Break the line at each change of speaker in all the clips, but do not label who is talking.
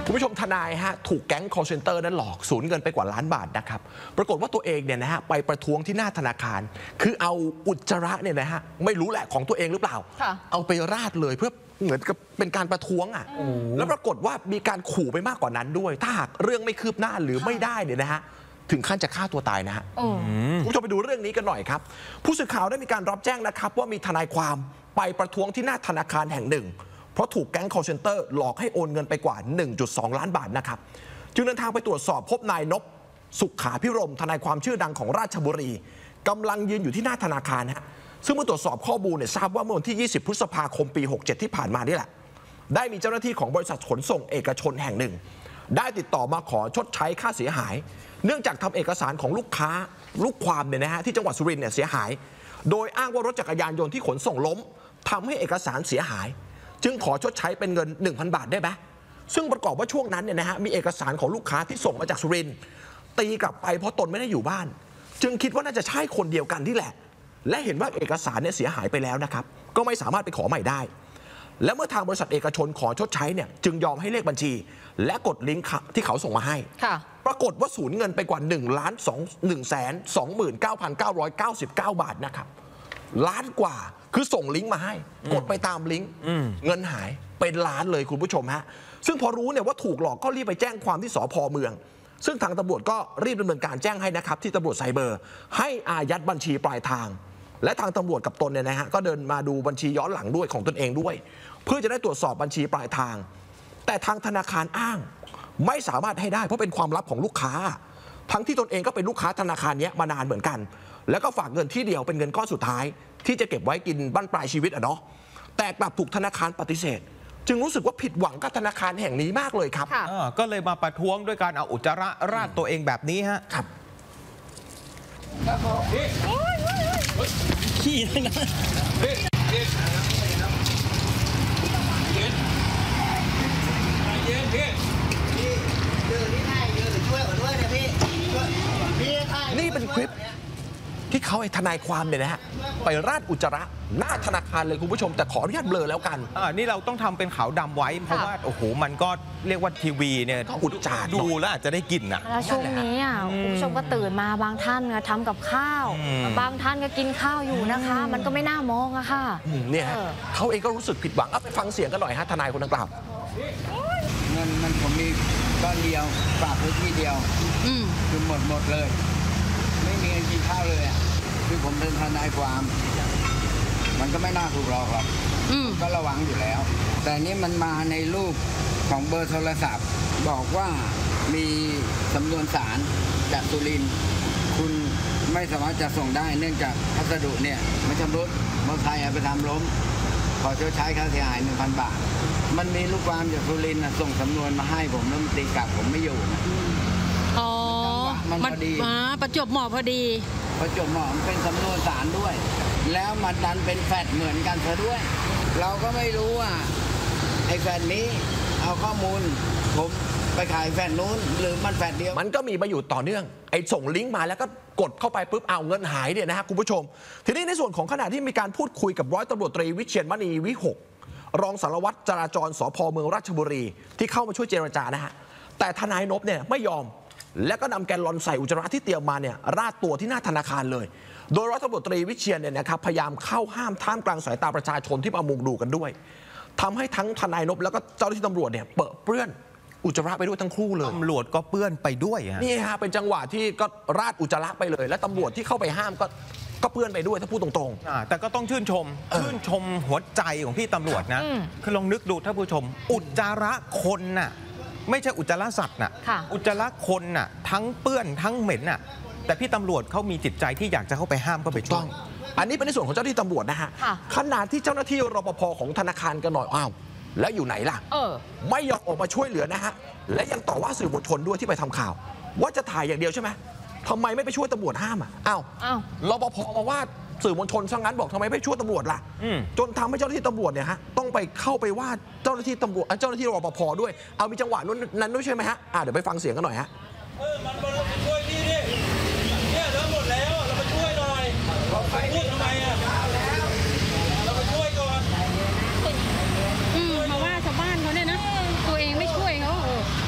คุณผู้ชมทนายถูกแก๊ง call center นั้นหลอกสูญเงินไปกว่าล้านบาทนะครับปรากฏว่าตัวเองเนี่ยไปประท้วงที่หน้าธนาคารคือเอาอุจจาระเนี่ยไม่รู้แหละของตัวเองหรือเปล่าเอาไปราดเลยเพื่อเหมือนกับเป็นการประท้วงแล้วปรากฏว่ามีการขู่ไปมากกว่านั้นด้วยถ้าหากเรื่องไม่คืบหน้าหรือไม่ได้เนี่ยถึงขั้นจะฆ่าตัวตายนะฮะคุณผู้ชมไปดูเรื่องนี้กันหน่อยครับผู้สื่อข่าวได้มีการรับแจ้งนะครับว่ามีทนายความไปประท้วงที่หน้าธนาคารแห่งหนึ่งเพราะถูกแก๊ง call center หลอกให้โอนเงินไปกว่า 1.2 ล้านบาทนะครับจึงเดินทางไปตรวจสอบพบนายนพสุขาภิรมทนายความชื่อดังของราชบุรีกำลังยืนอยู่ที่หน้าธนาคารซึ่งเมื่อตรวจสอบข้อมูลทราบว่าเมื่อวันที่ 20 พฤษภาคมปี 67 ที่ผ่านมานี่แหละได้มีเจ้าหน้าที่ของบริษัทขนส่งเอกชนแห่งหนึ่งได้ติดต่อมาขอชดใช้ค่าเสียหายเนื่องจากทำเอกสารของลูกความที่จังหวัดสุรินทร์เสียหายโดยอ้างว่ารถจักรยานยนต์ที่ขนส่งล้มทำให้เอกสารเสียหายจึงขอชดใช้เป็นเงิน 1,000 บาทได้ไหมซึ่งประกอบว่าช่วงนั้นมีเอกสารของลูกค้าที่ส่งมาจากสุรินทร์ตีกลับไปเพราะตนไม่ได้อยู่บ้านจึงคิดว่าน่าจะใช่คนเดียวกันที่แหละและเห็นว่าเอกสารเสียหายไปแล้วนะครับก็ไม่สามารถไปขอใหม่ได้และเมื่อทางบริษัทเอกชนขอชดใช้จึงยอมให้เลขบัญชีและกดลิงก์ที่เขาส่งมาให้ปรากฏว่าสูญเงินไปกว่า1,29,999 บาทนะครับล้านกว่าคือส่งลิงก์มาให้กดไปตามลิงก์เงินหายเป็นล้านเลยคุณผู้ชมซึ่งพอรู้ว่าถูกหลอกก็รีบไปแจ้งความที่สภ.เมืองซึ่งทางตำรวจก็รีบดำเนินการแจ้งให้นะครับที่ตำรวจไซเบอร์ให้อายัดบัญชีปลายทางและทางตำรวจกับตนก็เดินมาดูบัญชีย้อนหลังด้วยของตนเองด้วยเพื่อจะได้ตรวจสอบบัญชีปลายทางแต่ทางธนาคารอ้างไม่สามารถให้ได้เพราะเป็นความลับของลูกค้าทั้งที่ตนเองก็เป็นลูกค้าธนาคารนี้มานานเหมือนกันแล้วก็ฝากเงินที่เดียวเป็นเงินก้อนสุดท้ายที่จะเก็บไว้กินบั้นปลายชีวิตแต่กลับถูกธนาคารปฏิเสธจึงรู้สึกว่าผิดหวังกับธนาคารแห่งนี้มากเลยครับ
ก็เลยมาประท้วงด้วยการเอาอุจจาระราดตัวเองแบบนี้
ครับ
ขี้เลยนะ
นี่เป็นคลิปที่เขาทนายความไปราดอุจจาระหน้าธนาคารเลยคุณผู้ชมแต่ขออนุญาตเบลอแล้วกัน
นี่เราต้องทำเป็นขาวดำไว้เพราะว่าโอ้โหมันก็เรียกว่าทีวีเนี่ย
อุจจาระ
ดูแล้วอาจจะได้กินนะ
แล้วช่วงนี้คุณผู้ชมก็ตื่นมาบางท่านทำกับข้าวบางท่านก็กินข้าวอยู่นะคะมันก็ไม่น่ามองอะค่ะ
เนี่ยเขาเองก็รู้สึกผิดหวังเอาไปฟังเสียงกันหน่อยทนายคนดังกล่าว
เงินมันผมมีก้อนเดียวฝากไว้ที่เดียวคือหมดเลยไม่มีเงินกินข้าวเลยคือผมเป็นทนายความมันก็ไม่น่าถูกหลอกหรอกก็ระวังอยู่แล้วแต่นี้มันมาในรูปของเบอร์โทรศัพท์บอกว่ามีสำนวนศาลจากสุรินทร์คุณไม่สามารถจะส่งได้เนื่องจากพัสดุเนี่ยมันชำรุดมอเตอร์ไซค์ไปทำล้มขอชดใช้ค่าเสียหาย 1,000 บาทมันมีลูกความจากสุรินทร์ส่งสำนวนมาให้ผมแล้วมันตีกลับผมไม่อยู่
มันพอดีประจวบเหมาะพอดี
ประจวบเหมาะมันเป็นสำนวนศาลด้วยแล้วมันดันเป็นแฟดเหมือนกันซะด้วยเราก็ไม่รู้ว่าไอ้แฟดนี้เอาข้อมูลผมไปขายแฟดนู้นหรือมันแฟดเดียว
มันก็มีมาอยู่ต่อเนื่องไอ้ส่งลิงก์มาแล้วก็กดเข้าไปปุ๊บเอาเงินหายคุณผู้ชมทีนี้ในส่วนของขณะที่มีการพูดคุยกับร้อยตำรวจตรีวิเชียรมณีวิหกรองสารวัตรจราจรสภ.เมืองราชบุรีที่เข้ามาช่วยเจรจาแต่ทนายนพไม่ยอมแล้วก็นำแกลลอนใส่อุจจาระที่เตรียมมาราดตัวที่หน้าธนาคารเลยโดยร้อยตำรวจตรีวิเชียรพยายามเข้าห้ามท่ามกลางสายตาประชาชนที่มามุงดูกันด้วยทำให้ทั้งทนายนพแล้วก็เจ้าหน้าที่ตำรวจเปื้อนอุจจาระไปด้วยทั้งคู่เลย
ตำรวจก็เปื้อนไปด้วย
นี่เป็นจังหวะที่ก็ราดอุจจาระไปเลยและตำรวจที่เข้าไปห้ามก็เปื้อนไปด้วยถ้าพูดตรง
ๆแต่ก็ต้องชื่นชมหัวใจของพี่ตำรวจนะคือลองนึกดูท่านผู้ชมอุจจาระคนน่ะไม่ใช่อุจจาระสัตว์น่ะอุจจาระคนน่ะทั้งเปื้อนทั้งเหม็นน่ะแต่พี่ตำรวจเขามีจิตใจที่อยากจะเข้าไปห้ามก็ไปช่วย
อันนี้เป็นในส่วนของเจ้าหน้าที่ตำรวจขณะที่เจ้าหน้าที่รปภ.ของธนาคารกันหน่อยอ้าวแล้วอยู่ไหนล่ะไม่ยอมออกมาช่วยเหลือและยังต่อว่าสื่อมวลชนด้วยที่ไปทำข่าวว่าจะถ่ายอย่างเดียวใช่ไหมทำไมไม่ไปช่วยตำรวจห้ามอ้าวรปภ.มาว่าสื่อมวลชนซะงั้นบอกทำไมไม่ช่วยตำรวจล่ะจนทำให้เจ้าหน้าที่ตำรวจต้องไปเข้าไปว่าเจ้าหน้าที่ตำรวจเจ้าหน้าที่รปภ.ด้วยเอามีจังหวะนั้นด้วยใช่ไหมเดี๋ยวไปฟังเสียงกันหน่อย
มันมาช่วยพี่ดิเนี่ยเราหมดแล้วเรามาช่วยหน่อยเราไปพูดทำไมเรามาช่วยก่อน
มาว่าชาวบ้านเขาเนี่ยนะตัวเองไม่ช่วยเขา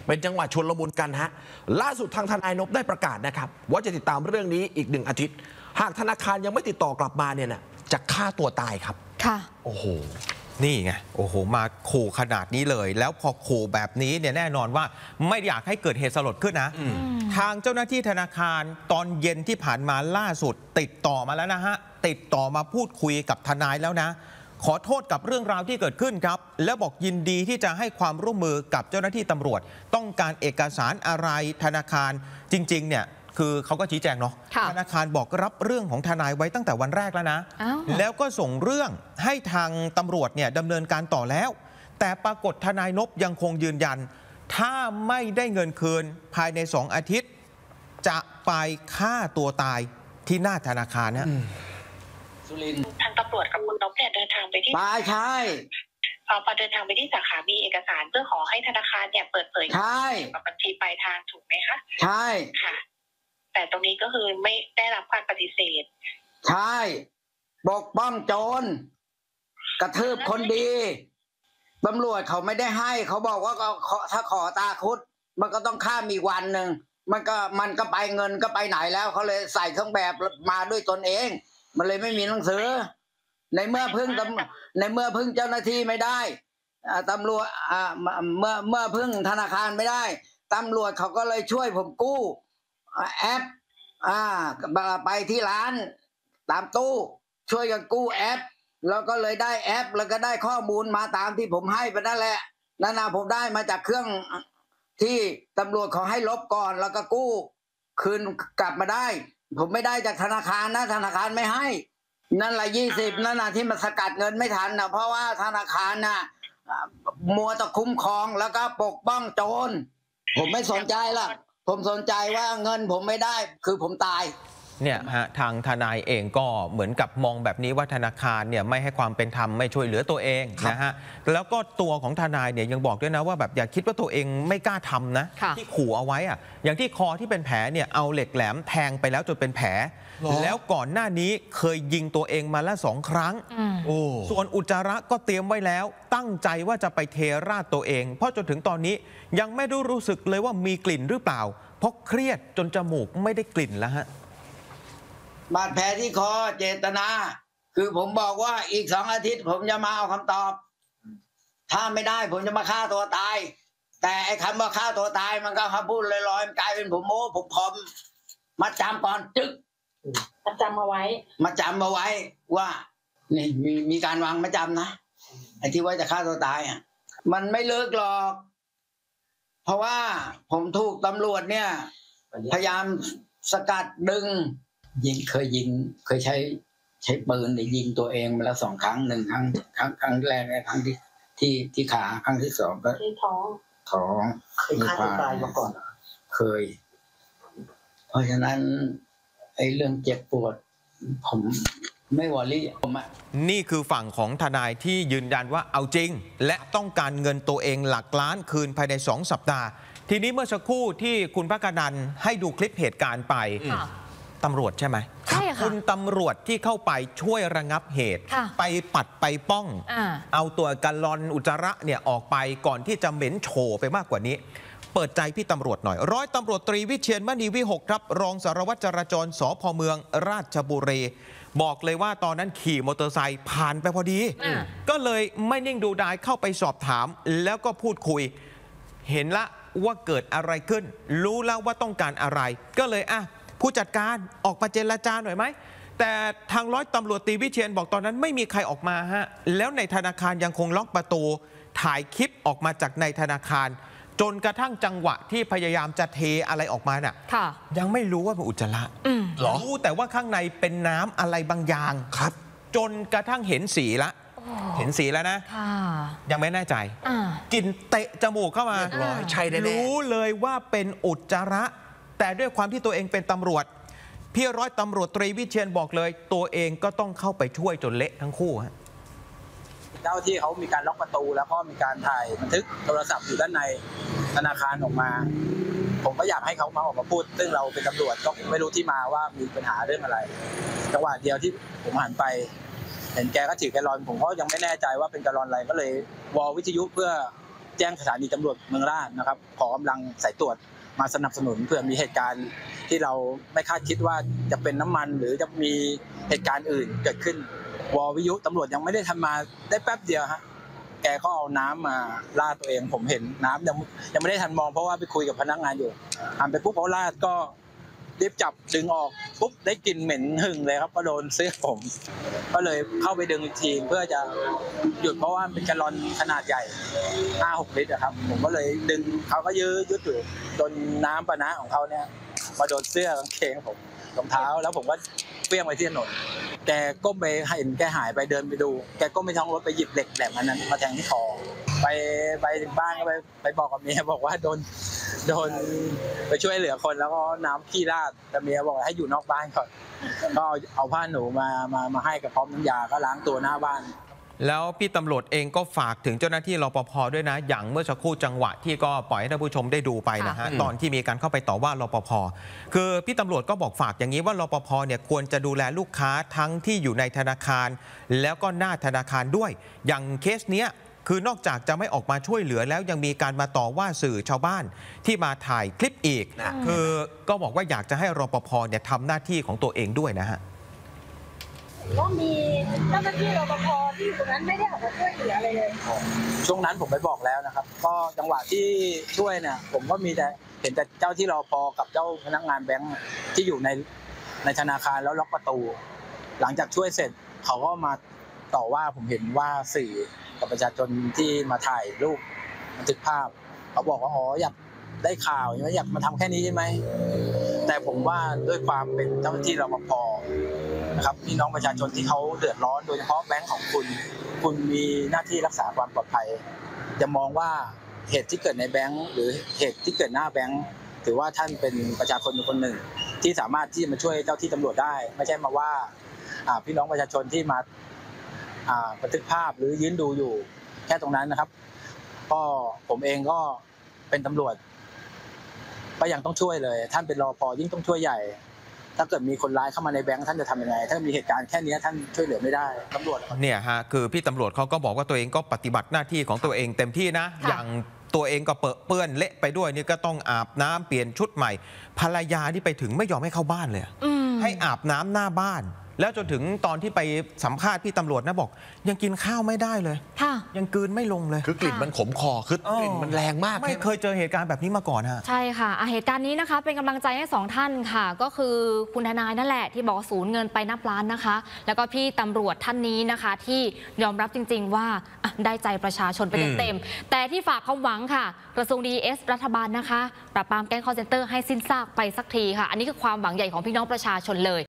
เป็นจังหวะชวนละมุนกันฮะล่าสุดทางทนายนพได้ประกาศนะครับว่าจะติดตามเรื่องนี้อีก1 อาทิตย์หากธนาคารยังไม่ติดต่อกลับมาเนี่ยนะจะฆ่าตัวตายครับ
ค่ะ
โอ้โห
นี่ไงโอ้โหมาขู่ขนาดนี้เลยแล้วพอขู่แบบนี้เนี่ยแน่นอนว่าไม่อยากให้เกิดเหตุสลดขึ้นนะทางเจ้าหน้าที่ธนาคารตอนเย็นที่ผ่านมาล่าสุดติดต่อมาแล้วนะฮะติดต่อมาพูดคุยกับทนายแล้วนะขอโทษกับเรื่องราวที่เกิดขึ้นครับแล้วบอกยินดีที่จะให้ความร่วมมือกับเจ้าหน้าที่ตำรวจต้องการเอกสารอะไรธนาคารจริงๆเนี่ยคือเขาก็ชี้แจงเนาะธนาคารบอกรับเรื่องของทนายไว้ตั้งแต่วันแรกแล้วนะแล้วก็ส่งเรื่องให้ทางตำรวจเนี่ยดำเนินการต่อแล้วแต่ปรากฏทนายนพยังคงยืนยันถ้าไม่ได้เงินคืนภายใน2 อาทิตย์จะไปฆ่าตัวตายที่หน้าธนาคารนะ
สุรินทร์
ทางตำรวจกับคุณนพเนี่ยเดินทางไปที่
ใช่
พอเดินทางไปที่สาขามีเอกสารเพื่อขอให้ธนาคารเนี่ยเปิดเผยเกี่ยวกับบัญชีปลายทางถูกไหมคะ
ใช่
ค่ะแต่ตรงนี้ก็คือไม่ได้รับการปฏิเสธ
ใช่ปกป้องโจรกระทืบคนดีตำรวจเขาไม่ได้ให้เขาบอกว่าถ้าขอตาคุดมันก็ต้องข้ามอีกวันหนึ่งมันก็ไปเงินก็ไปไหนแล้วเขาเลยใส่เครื่องแบบมาด้วยตนเองมันเลยไม่มีหนังสือในเมื่อพึ่งเจ้าหน้าที่ไม่ได้ตำรวจเมื่อพึ่งธนาคารไม่ได้ตำรวจเขาก็เลยช่วยผมกู้แอปไปที่ร้านตามตู้ช่วยกันกู้แอปแล้วก็เลยได้แอปแล้วก็ได้ข้อมูลมาตามที่ผมให้ไปนั่นแหละนั่นนะผมได้มาจากเครื่องที่ตำรวจเขาให้ลบก่อนแล้วก็กู้คืนกลับมาได้ผมไม่ได้จากธนาคารนะธนาคารไม่ให้นั่นแหละ20นั่นนะที่มันสกัดเงินไม่ทันนะเพราะว่าธนาคารน่ะมัวแต่คุ้มครองแล้วก็ปกป้องโจรผมไม่สนใจละผมสนใจว่าเงินผมไม่ได้คือผมตาย
เนี่ยฮะทางทนายเองก็เหมือนกับมองแบบนี้ว่าธนาคารเนี่ยไม่ให้ความเป็นธรรมไม่ช่วยเหลือตัวเองนะฮะแล้วก็ตัวของทนายเนี่ยยังบอกด้วยนะว่าแบบอย่าคิดว่าตัวเองไม่กล้าทำนะที่ขู่เอาไว้อะอย่างที่คอที่เป็นแผลเนี่ยเอาเหล็กแหลมแทงไปแล้วจนเป็นแผลแล้วก่อนหน้านี้เคยยิงตัวเองมาแล้ว2 ครั้งส่วนอุจจาระก็เตรียมไว้แล้วตั้งใจว่าจะไปเทราดตัวเองเพราะจนถึงตอนนี้ยังไม่ได้รู้สึกเลยว่ามีกลิ่นหรือเปล่าเพราะเครียดจนจมูกไม่ได้กลิ่นแล้วฮะ
บาดแผลที่คอเจตนาคือผมบอกว่าอีก2 อาทิตย์ผมจะมาเอาคำตอบถ้าไม่ได้ผมจะมาฆ่าตัวตายแต่ไอ้คำว่าฆ่าตัวตายมันก็คำพูดลอยๆกลายเป็นผมโม้ผมพร้อมมาจำก่อนจึ๊ก
มาจำเอาไว้
ว่านี่มีการวางมาจำนะไอ้ที่ว่าจะฆ่าตัวตายอ่ะมันไม่เลิกหรอกเพราะว่าผมถูกตำรวจเนี่ยพยายามสกัดดึงเคยใช้ปืนยิงตัวเองมาแล้ว2 ครั้ง1 ครั้งแรกครั้งที่ขาครั้งที่2ก็
ที่ท้อง
เคยฆ่าตัวตายมาก่อนเคยเพราะฉะนั้นไอ้เรื่องเจ็บปวดผมไม่วอรี่
นี่คือฝั่งของทนายที่ยืนยันว่าเอาจริงและต้องการเงินตัวเองหลักล้านคืนภายใน2 สัปดาห์ทีนี้เมื่อสักครู่ที่คุณภกนันท์ให้ดูคลิปเหตุการณ์ไปตำรวจใช่ไหม
ใช่ค่ะ
คุณตำรวจที่เข้าไปช่วยระงับเหตุไปปัดไปป้องเอาตัวกัลลอนอุจจาระเนี่ยออกไปก่อนที่จะเหม็นโชไปมากกว่านี้เปิดใจพี่ตำรวจหน่อยร้อยตำรวจตรีวิเชียรมณีวิหกครับรองสารวัตรจราจรสภ.เมืองราชบุรีบอกเลยว่าตอนนั้นขี่มอเตอร์ไซค์ผ่านไปพอดีก็เลยไม่นิ่งดูดายเข้าไปสอบถามแล้วก็พูดคุยเห็นละว่าเกิดอะไรขึ้นรู้แล้วว่าต้องการอะไรก็เลยผู้จัดการออกมาเจรจาหน่อยไหมแต่ทางร้อยตำรวจตรีวิเชียรบอกตอนนั้นไม่มีใครออกมาฮะแล้วในธนาคารยังคงล็อกประตูถ่ายคลิปออกมาจากในธนาคารจนกระทั่งจังหวะที่พยายามจะเทอะไรออกมาน่ะยังไม่รู้ว่าเป็นอุจจาระรู้แต่ว่าข้างในเป็นน้ำอะไรบางอย่างครับจนกระทั่งเห็นสีละเห็นสีแล้วนะยังไม่แน่ใจกลิ่นเตะจมูกเข้ามา
ใช่แน่
รู้เลยว่าเป็นอุจจาระแต่ด้วยความที่ตัวเองเป็นตำรวจพี่ร้อยตำรวจตรีวิเชียรบอกเลยตัวเองก็ต้องเข้าไปช่วยจนเละทั้งคู่ฮะ
เจ้าที่เขามีการล็อกประตูแล้วก็มีการถ่ายบันทึกโทรศัพท์อยู่ด้านในธนาคารออกมาผมก็อยากให้เขามาออกมาพูดซึ่งเราเป็นตำรวจก็ไม่รู้ที่มาว่ามีปัญหาเรื่องอะไรจังหวะเดียวที่ผมหันไปเห็นแกก็ถือแกลลอนผมก็ยังไม่แน่ใจว่าเป็นแกลลอนอะไรก็เลยวอลวิทยุเพื่อแจ้งสถานีตำรวจเมืองราชนะครับขอกำลังสายตรวจมาสนับสนุนเพื่อมีเหตุการณ์ที่เราไม่คาดคิดว่าจะเป็นน้ำมันหรือจะมีเหตุการณ์อื่นเกิดขึ้นวอวิทยุตำรวจยังไม่ได้ทำมาได้แป๊บเดียวฮะแกก็เอาน้ำมาราดตัวเองผมเห็นน้ำยังไม่ได้ทันมองเพราะว่าไปคุยกับพนักงานอยู่หันไปปุ๊บเขาราดก็รีบจับดึงออกปุ๊บได้กลิ่นเหม็นหึ่งเลยครับก็โดนเสื้อผมก็เลยเข้าไปดึงอีกทีเพื่อจะหยุดเพราะว่าเป็นแกลลอนขนาดใหญ่ 5-6 ลิตรครับผมก็เลยดึงเขาก็ยืดอยู่จนน้ำปะนะของเขาเนี่ยมาโดนเสื้อกางเกงผมรองเท้าแล้วผมก็เปรี้ยงไปที่ถนนแกก้มไปเห็นแกหายไปเดินไปดูแกก้มไปท้องรถไปหยิบเหล็กแหลมอันนั้นมาแทงที่คอไปถึงบ้านก็ไปบอกกับเมียบอกว่าโดนไปช่วยเหลือคนแล้วก็น้ำขี้ราดแต่เมียบอกให้อยู่นอกบ้านก่อนก็เอาผ้าหนูมาให้กับพร้อมน้ำยาก็ล้างตัวหน้าบ้าน
แล้วพี่ตำรวจเองก็ฝากถึงเจ้าหน้าที่รปภ.ด้วยนะอย่างเมื่อสักครู่จังหวะที่ก็ปล่อยให้ท่านผู้ชมได้ดูไปนะฮะตอนที่มีการเข้าไปต่อว่ารปภ.คือพี่ตำรวจก็บอกฝากอย่างนี้ว่ารปภ.เนี่ยควรจะดูแลลูกค้าทั้งที่อยู่ในธนาคารแล้วก็หน้าธนาคารด้วยอย่างเคสเนี้ยคือนอกจากจะไม่ออกมาช่วยเหลือแล้วยังมีการมาต่อว่าสื่อชาวบ้านที่มาถ่ายคลิปอีกคือก็บอกว่าอยากจะให้รปภ.เนี่ยทำหน้าที่ของตัวเองด้วยนะฮะ
ก็มีเจ้าหน้าที่รปภ.ที่อยู่ตรงนั้นไม่ได้ออกมาช่วยเหลืออะไรเลย
ช่วงนั้นผมไปบอกแล้วนะครับก็จังหวะที่ช่วยเนี่ยผมก็มีแต่เห็นแต่เจ้าที่รปภ.กับเจ้าพนักงานแบงค์ที่อยู่ในธนาคารแล้วล็อกประตูหลังจากช่วยเสร็จเขาก็มาต่อว่าผมเห็นว่าสื่อกับประชาชนที่มาถ่ายรูปบันทึกภาพเขาบอกว่าอ๋ออยากได้ข่าวอยากมาทำแค่นี้ใช่ไหมแต่ผมว่าด้วยความเป็นเจ้าหน้าที่รปภ.นะครับพี่น้องประชาชนที่เขาเดือดร้อนโดยเฉพาะแบงค์ของคุณมีหน้าที่รักษาความปลอดภัยจะมองว่าเหตุที่เกิดในแบงค์หรือเหตุที่เกิดหน้าแบงค์ถือว่าท่านเป็นประชาชนคนหนึ่งที่สามารถที่จะมาช่วยเจ้าที่ตำรวจได้ไม่ใช่มาว่าพี่น้องประชาชนที่มาบันทึกภาพหรือยืนดูอยู่แค่ตรงนั้นนะครับก็ผมเองก็เป็นตำรวจก็ยังต้องช่วยเลยท่านเป็นรปภ.ยิ่งต้องช่วยใหญ่ถ้าเกิดมีคนร้ายเข้ามาในแบงค์ท่านจะทำยังไงถ้ามีเหตุการณ์แค่นี้ท่านช่วยเหลือไม่ได้ตำรวจ
เนี่ยฮะคือพี่ตำรวจเขาก็บอกว่าตัวเองก็ปฏิบัติหน้าที่ของตัวเองเต็มที่นะอย่างตัวเองก็เปื้อนเละไปด้วยนี่ก็ต้องอาบน้ำเปลี่ยนชุดใหม่ภรรยาที่ไปถึงไม่ยอมให้เข้าบ้านเลยให้อาบน้ำหน้าบ้านแล้วจนถึงตอนที่ไปสัมภาษณ์พี่ตำรวจนะบอกยังกินข้าวไม่ได้เลยยังกลืนไม่ลงเลย
คือกลิ่นมันขมคอคือกลิ่นมันแรงมาก
ไม่เคยเจอเหตุการณ์แบบนี้มาก่อนฮะ
ใช่ค่ะเหตุการณ์นี้นะคะเป็นกำลังใจให้2ท่านค่ะก็คือคุณทนายนั่นแหละที่บอกสูญเงินไปนับล้านนะคะแล้วก็พี่ตำรวจท่านนี้นะคะที่ยอมรับจริงๆว่าได้ใจประชาชนไปเต็มๆแต่ที่ฝากความหวังค่ะกระทรวง DES รัฐบาลนะคะปราบปรามแก๊งคอลเซ็นเตอร์ให้สิ้นซากไปสักทีค่ะอันนี้คือความหวังใหญ่ของพี่น้องประชาชนเลย